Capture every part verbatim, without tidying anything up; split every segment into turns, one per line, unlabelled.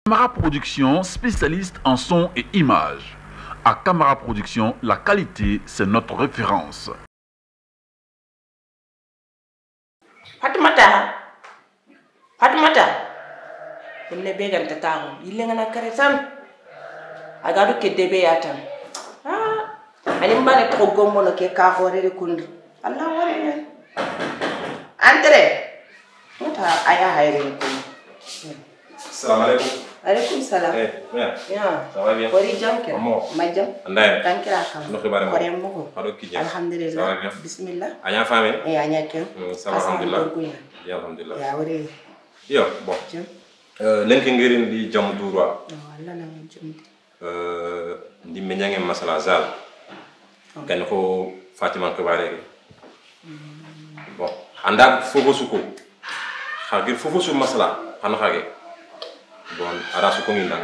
Camara Production, spécialiste en son et images. À Camara Production, la qualité, c'est notre référence.
Fatumata, Fatumata, il ne bégan tata, il est en caressant. Agado ke debe atam. Ah, ani mbane trop gombo no ke ka hore de kundu. Allah wore. Entre. Mota aya hayre ko.
Salam alaikum.
Alaikum salam.
Eh, bien.
Ya.
Ça va bien?
Kori jam ke.
Amo.
Majam.
Andai.
Tankira kam.
No khibare mo.
Kori mo.
Hado kije.
Alhamdulillah.
Ça va bien?
Bismillah.
Anya fami?
Eh anya ke.
Ça va alhamdulillah. Ya alhamdulillah.
Ya wore.
Yo, bon.
Jam.
Euh lenke ngirin di jam durwa.
Allah na jam.
Euh di menyange masala zal. Kan ko Fatima khibare. Bon, anda fogo suko. Khagir fogo su masala han khage. Bon, ara su ko ngindanga.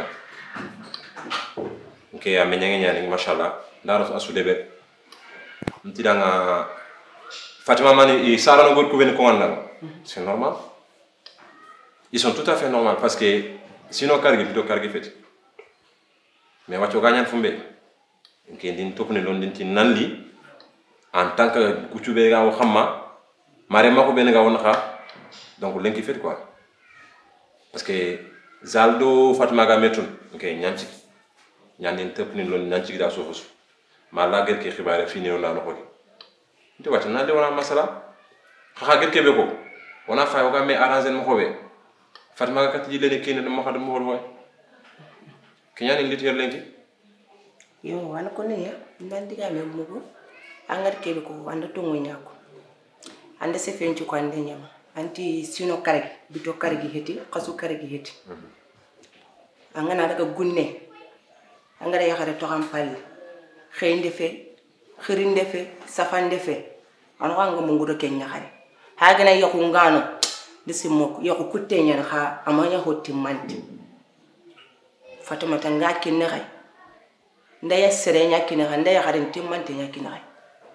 Okay, ya menyange nyani mashallah. Ndaro asu debe. Ntidanga Fatima mani i sara no gor ko ben ko ngandanga. C'est normal. Ils sont tout à fait normal parce que sinon cargi plutôt cargi fait. Mais wacho ganyan fumbe. Okay, din topne lon din tin nanli en tant que kuchube ga xamma mare mako ben ga wona xa donc lenki fait quoi. Parce que Zaldo Fatima ga metun okay nyanci nyanin topne lon nyanci da sofus. Ma la gel ke xibare fini on la no ko. Nti wacho na de wona masala xa gel ke be ko wona fay o ga me arranger mo xobe Fatima ga kat jilene kene dama xadam mo hoy kenyani nit yer lenki
Yo wana ko ne ya nan diga me mugo angar kebe ko wanda to ngoy nyako ande se fenci ko ande nyama anti sino kargi bito kargi heti qasu kargi heti angana daga gunne angara ya xare to xam pal xeyinde fe xirinde fe safande fe an wanga mo ngudo kenya xare hagana yakku ngano disimo yakku kutte nyen xa amanya hotti manti Fatima tanga kinne xay ndaya sere nyakina ndaya xaren timmante nyakina xay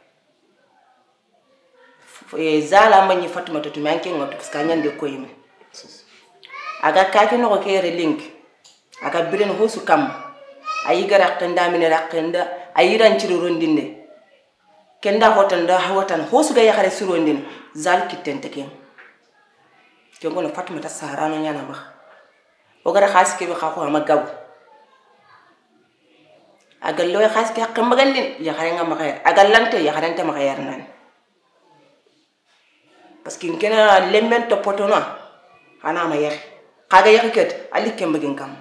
e zala mani Fatima to tumi anke ngoto parce que nyande ko yime aga kaki no ko kere link aga biren hosu kam ayi gara kanda min rakenda ayi ran ci rondinde kenda hotan da hawatan hosu ga ya xare surondine zal kitente ken ke ngono Fatima ta sarano nyana ma o gara khas ke bi khako ma gaw aga loy khas ke xam magandin ya xare nga ma xayar aga lante ya xarante ma xayar nan parce que ngena lemmen to potona ana ma yer kaga yakiket ali kembagin kam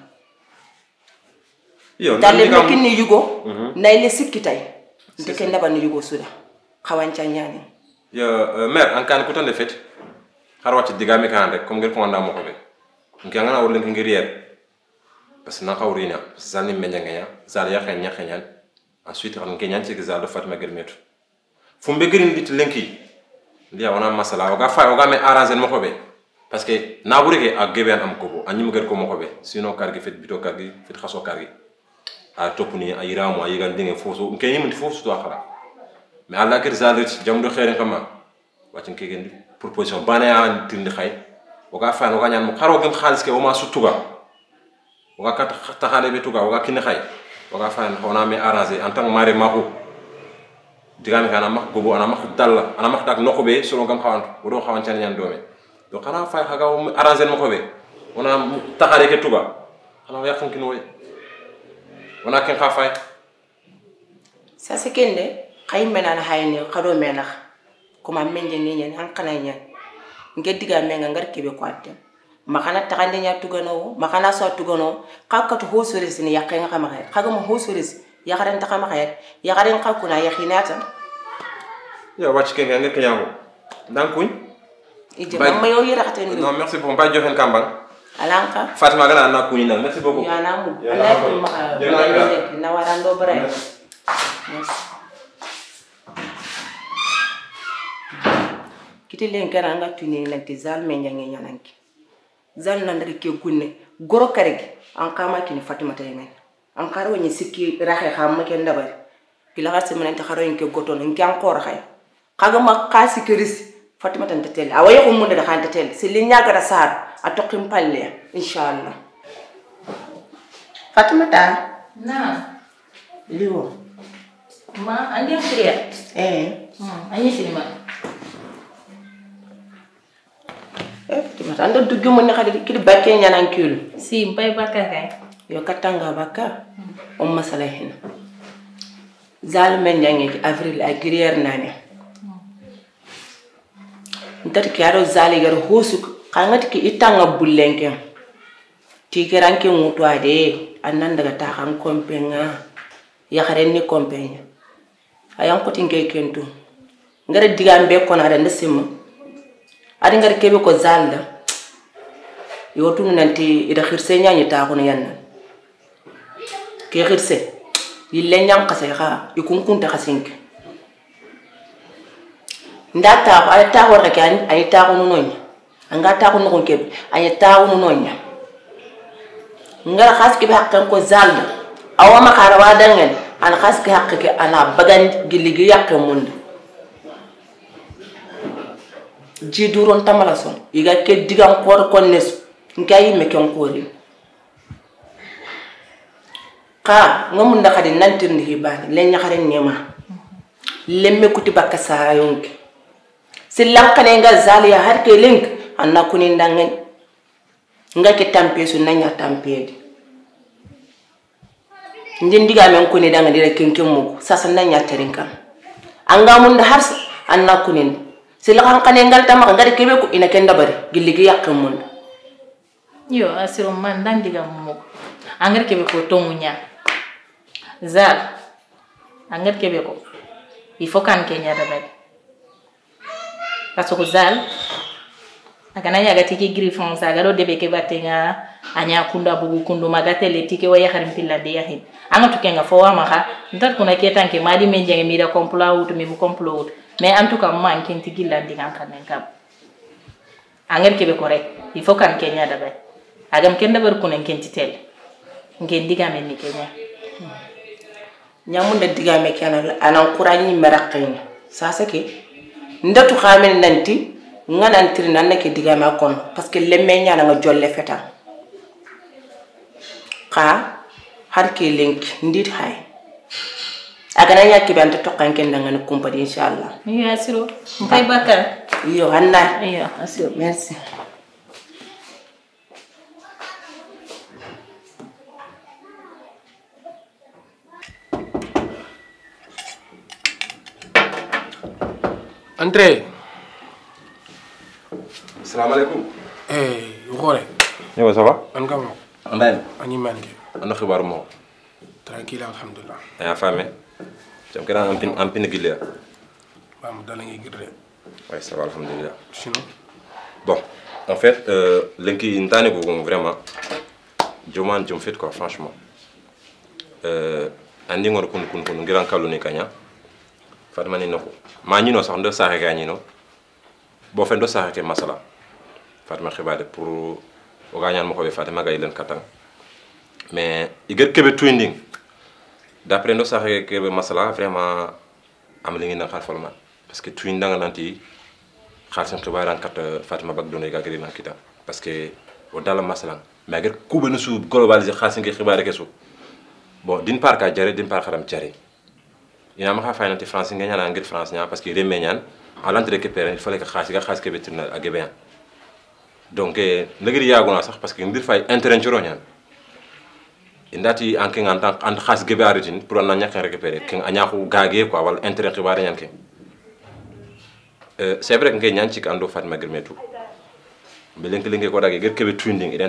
yo
dalle makini yugo nay le sikitay ndeke ndaba ni yugo suda xawanca ñani
yo mère en kan ko tan de fait har wati digami kan rek comme ngir ko nda mo ko be ngi ngana wor len ngir yer parce que na xawrina zalni meñanga zal ya xen ñaxeñal ensuite ran ngi ñan ci zal do Fatima germetu fu mbegirin dit lenki dia wana masala oga fa oga me arranger mo ko be parce que na bureke a geben am ko anyi mo ger ko mo ko be sinon kargi fet bito kargi fet xaso kargi a topuni a yiramu a yigan dinge foso nke yim foso to xala mais Allah ker zalit jamdo xere xama wacin ke gendi proposition bana ya tindi xay oga fa oga ñaan mo xaro gem xaliss ke o ma sutuga oga kat taxale be tuga oga kin xay oga fa ona me arranger en tant que mari mako digami kana mak gobo ana mak dal ana mak tak nokobe solo gam xawant wodo xawant ñan ñan doome do xana fay xaga arranger mako be ona taxale ke tuga xana yakon kin way ona ken xa fay
sa se kende xay menana hayne xado menax kuma menje ni ñen han xana ñan nge digame nga ngar kebe ko atem makana taxande nya tugano makana so tugano xakatu ho soris ni yakay nga xama xay xaga mo ho soris ya xaren ta xama xay ya xaren xakuna ya xinata
ya wacc ke nga nek ñago dankuñ
ije mamma yo yira xate ni
non merci beaucoup ba joxen kambang
alanka
Fatima gana na kuñi nak merci beaucoup
ya na mu Allah ko ma na warando bare kiti len kana nga tuni lanti zal me nyange nyananki zal na ndari ke gunne goro karegi an kama kini Fatima taymen an karo ni sikki raxe xam ke ndabari kila xasse man ta xaro ke goton ngi an ko raxay kaga ma qasi kiris Fatima tan tel away ko mun da xanta tel se li ñaga da sar a toqim palle inshallah Fatimata.
Nah.
Liwo.
Ma, andi yang kuliah?
Eh.
Hmm, anya sini ma.
Eh, Fatimata, anda dugg mo ne xadi ki bakke ñanan kilu.
Si, mbay bakka kay.
Yo katanga bakka. On masala hen. Zal men ñangi ci avril a grier nane. Ntat ki aro zali gar hosu kangati ki itanga bullenke. Ti keranke mutu ade annan daga ta kan kompenga ya xaren ni kompenya. Ayam ko tinge kentu. Ngara digambe ko na da ndesima. Adi ngara kebe ko zalda. Yo tunu nanti ida xirse ñañi ta ko yanna. Ke xirse yille ñam xase xa ikun kunta xasinke. Ndata ay ta ko rek ay ta ko nonya. Anga ta ko no kebe ay ta ko nonya. Ngara xas ki hakkan ko zalda awama xara wa dangen an xas ki hakke ana bagan giligi yakke mund ji duron tamala son iga ke digam ko ko nes ngai me kon ko ri ka ngam nda xadi nantir ni hibani len ñaxare nema lemme kuti bakka sa yonke silan kane nga zaliya har ke link anna kuni ndangen nga ke tampesu nanya tampedi ndin diga men kuni danga dira kenken mugo sasa nanya terinka anga mun da har anna kunin sila kan kane ngal tama ngari kebe ko ina ken dabari gilligi yakam mun
Yo, asiro man dan diga mugo angar kebe ko tongunya zal angar kebe ko il faut kan kenya dabari parce que zal akana yaga tiki griffon sa galo debe ke batenga anya kunda bugu kundu magate le tike waya harim pilla de yahin anga tukenga fo wa maka ndat kuna ketanke madi menjenge mira complot out mi mu complot mais en tout cas man kenti gillandi kan kan kam anger kebe ko rek il faut kan kenya da bay agam ken dabar kunen kenti tel ngen diga men ni kenya
nyamun da diga me kana anan qur'ani maraqin sasa ke ndatu xamen nanti ngana antir nan ke diga ma kon parce que lemme ñana nga jolle feta ka har ke link ndit hay agana ñaki banta tokkan ken nga ne compagnie inshallah
mi asiro mbay bakar
yo hanna
iyo asiro
merci
Entrez.
Salam alaikum.
Eh, Rore.
Yo, ça va?
On comment?
On a
Ani manke.
on a khibar mo.
Tranquille alhamdulillah.
Ya fami. Jam kira ampin ampin gilya.
Bam dalangi girre.
Ouais, ça va alhamdulillah.
Sinon,
Bon, en fait, euh, l'inki intane go vraiment. Joman jom fait quoi franchement. Euh, andi ngor kun kun kun ngiran kaluni kanya. Fatma ni nako. Ma ñino sax ndo saxé gañi no. Bo fe ndo saxé ke masala. Fatma xibade pour o gañan mako be Fatima gay len katan. Mais iger kebe twinding. D'après ndo saxé ke masala vraiment am li ngi na xar folma parce que twindanga nanti xalsam xibaran kat Fatima bag donay gagri na kita parce que o dala masala mais iger kuba na su globaliser xalsin ke xibare ke su. Bon, d'une part ka jare d'une part xaram jare. Ina ma fa nanti français nga ñana ngir France ñaa parce que remé ñaan à l'entrée récupérer il fallait que xass ga xass ke betirna ak bien. Donc eh ngir yaguna sax parce que ndir fay intérêt ci roñan. Indati en king en tant en xass gebe aritin pour na ñak récupérer king añaxu gagé quoi wala intérêt xibar ñan ke. Euh c'est vrai que ngay ñaan ci ando Fatma Girmetou. Mais lenk lenk ko dagé gër kebe twinding